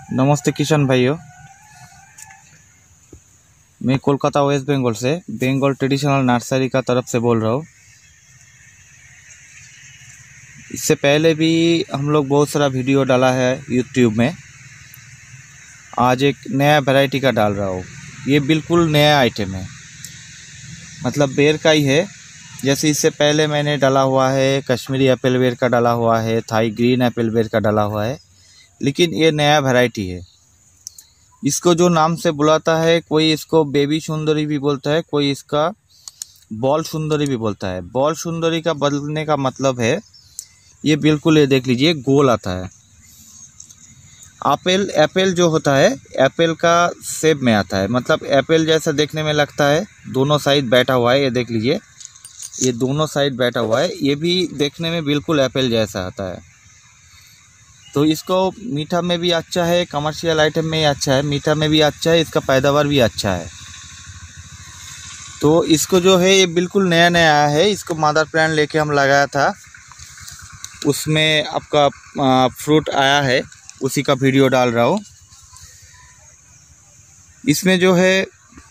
नमस्ते किशन भाइयों, मैं कोलकाता वेस्ट बंगाल से बंगाल ट्रेडिशनल नर्सरी का तरफ से बोल रहा हूँ। इससे पहले भी हम लोग बहुत सारा वीडियो डाला है यूट्यूब में। आज एक नया वैरायटी का डाल रहा हूँ। ये बिल्कुल नया आइटम है, मतलब बेर का ही है। जैसे इससे पहले मैंने डाला हुआ है कश्मीरी एप्पल बेर का डाला हुआ है, थाई ग्रीन एप्पल बेर का डाला हुआ है, लेकिन ये नया वैरायटी है। इसको जो नाम से बुलाता है, कोई इसको बेबी सुंदरी भी बोलता है, कोई इसका बॉल सुंदरी भी बोलता है। बॉल सुंदरी का बदलने का मतलब है ये बिल्कुल, ये देख लीजिए, गोल आता है। एप्पल जो होता है एप्पल का शेप में आता है, मतलब एप्पल जैसा देखने में लगता है। दोनों साइड बैठा हुआ है, ये देख लीजिए, ये दोनों साइड बैठा हुआ है। ये भी देखने में बिल्कुल एप्पल जैसा आता है। तो इसको मीठा में भी अच्छा है, कमर्शियल आइटम में अच्छा है, मीठा में भी अच्छा है, इसका पैदावार भी अच्छा है। तो इसको जो है ये बिल्कुल नया नया आया है। इसको मदर प्लांट लेके हम लगाया था, उसमें आपका फ्रूट आया है, उसी का वीडियो डाल रहा हूँ। इसमें जो है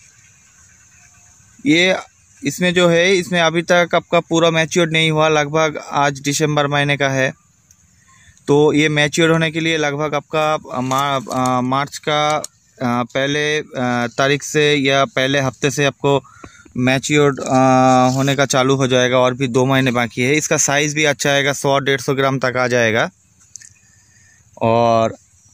इसमें अभी तक आपका पूरा मैच्योर नहीं हुआ। लगभग आज दिसंबर महीने का है, तो ये मैच्योर होने के लिए लगभग आपका मार्च का पहले तारीख से या पहले हफ्ते से आपको मैच्योर होने का चालू हो जाएगा। और भी 2 महीने बाकी है। इसका साइज़ भी अच्छा आएगा, 100-150 ग्राम तक आ जाएगा। और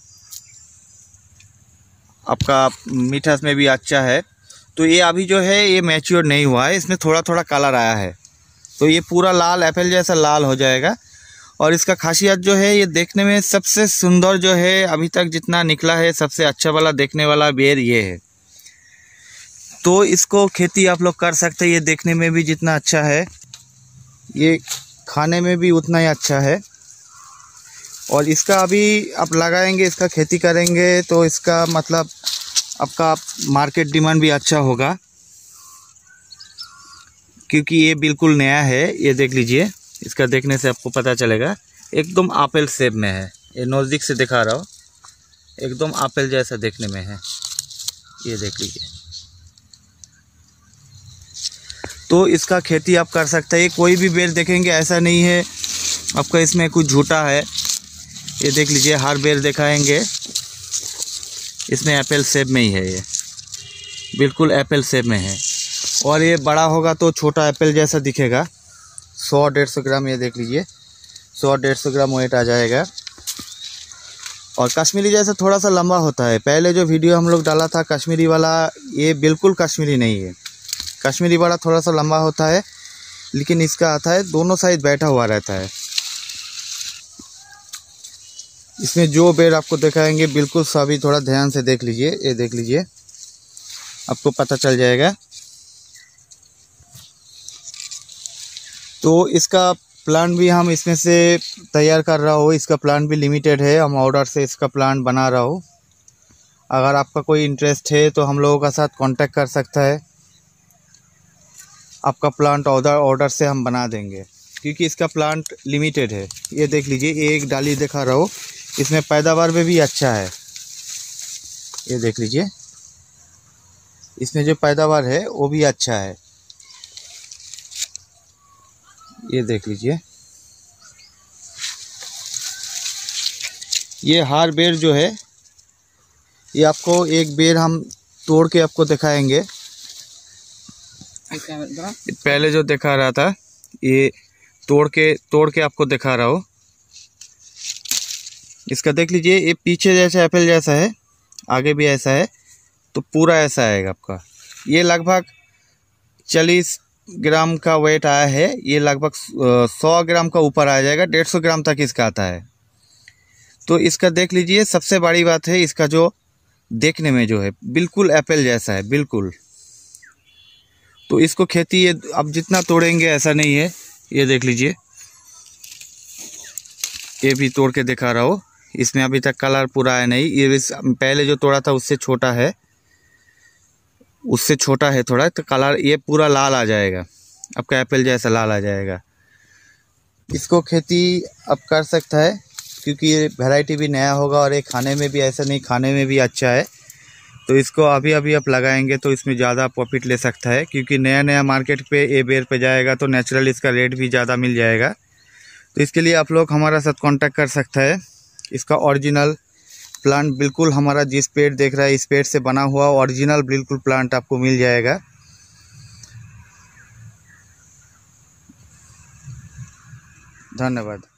आपका मीठास में भी अच्छा है। तो ये अभी जो है ये मैच्योर नहीं हुआ है, इसमें थोड़ा थोड़ा कलर आया है। तो ये पूरा लाल एप्पल जैसा लाल हो जाएगा। और इसका खासियत जो है, ये देखने में सबसे सुंदर जो है अभी तक जितना निकला है, सबसे अच्छा वाला देखने वाला बेर ये है। तो इसको खेती आप लोग कर सकते हैं। ये देखने में भी जितना अच्छा है, ये खाने में भी उतना ही अच्छा है। और इसका अभी आप लगाएंगे, इसका खेती करेंगे, तो इसका मतलब आपका मार्केट डिमांड भी अच्छा होगा, क्योंकि ये बिल्कुल नया है। ये देख लीजिए, इसका देखने से आपको पता चलेगा एकदम एप्पल शेप में है। ये नज़दीक से दिखा रहा हूँ, एकदम एप्पल जैसा देखने में है। ये देख लीजिए। तो इसका खेती आप कर सकते हैं। कोई भी बेर देखेंगे ऐसा नहीं है आपका इसमें कुछ झूठा है। ये देख लीजिए, हर बेर दिखाएंगे इसमें एप्पल शेप में ही है। ये बिल्कुल एप्पल शेप में है। और ये बड़ा होगा तो छोटा एप्पल जैसा दिखेगा। 100-150 ग्राम, ये देख लीजिए, 100-150 ग्राम वेट आ जाएगा। और कश्मीरी जैसा थोड़ा सा लंबा होता है। पहले जो वीडियो हम लोग डाला था कश्मीरी वाला, ये बिल्कुल कश्मीरी नहीं है। कश्मीरी वाला थोड़ा सा लंबा होता है, लेकिन इसका आता है दोनों साइड बैठा हुआ रहता है। इसमें जो बेर आपको दिखाएंगे बिल्कुल सभी थोड़ा ध्यान से देख लीजिए। ये देख लीजिए, आपको पता चल जाएगा। तो इसका प्लांट भी हम इसमें से तैयार कर रहा हो। इसका प्लांट भी लिमिटेड है, हम ऑर्डर से इसका प्लांट बना रहा हो। अगर आपका कोई इंटरेस्ट है तो हम लोगों का साथ कांटेक्ट कर सकता है। आपका प्लांट ऑर्डर से हम बना देंगे, क्योंकि इसका प्लांट लिमिटेड है। ये देख लीजिए, एक डाली दिखा रहा हो, इसमें पैदावार में भी अच्छा है। ये देख लीजिए, इसमें जो पैदावार है वो भी अच्छा है। ये देख लीजिए, ये हर बेर जो है, ये आपको एक बेर हम तोड़ के आपको दिखाएंगे। पहले जो दिखा रहा था, ये तोड़ के आपको दिखा रहा हूँ। इसका देख लीजिए, ये पीछे जैसा एप्पल जैसा है, आगे भी ऐसा है, तो पूरा ऐसा आएगा आपका। ये लगभग 40 ग्राम का वेट आया है। ये लगभग 100 ग्राम का ऊपर आ जाएगा, 150 ग्राम तक इसका आता है। तो इसका देख लीजिए, सबसे बड़ी बात है इसका जो देखने में जो है बिल्कुल एप्पल जैसा है, बिल्कुल। तो इसको खेती ये अब जितना तोड़ेंगे ऐसा नहीं है। ये देख लीजिए, ये भी तोड़ के दिखा रहा हूँ। इसमें अभी तक कलर पूरा है नहीं। ये पहले जो तोड़ा था उससे छोटा है, उससे छोटा है थोड़ा। तो कलर ये पूरा लाल आ जाएगा, आपका एप्पल जैसा लाल आ जाएगा। इसको खेती आप कर सकता है। क्योंकि ये वैरायटी भी नया होगा और ये खाने में भी ऐसा नहीं, खाने में भी अच्छा है। तो इसको अभी अभी आप लगाएंगे तो इसमें ज़्यादा प्रॉफिट ले सकता है, क्योंकि नया नया मार्केट पे ये बेर पे जाएगा तो नेचुरल इसका रेट भी ज़्यादा मिल जाएगा। तो इसके लिए आप लोग हमारा साथ कांटेक्ट कर सकते हैं। इसका ओरिजिनल प्लांट बिल्कुल हमारा जिस पेड़ देख रहा है इस पेड़ से बना हुआ ओरिजिनल बिल्कुल प्लांट आपको मिल जाएगा। धन्यवाद।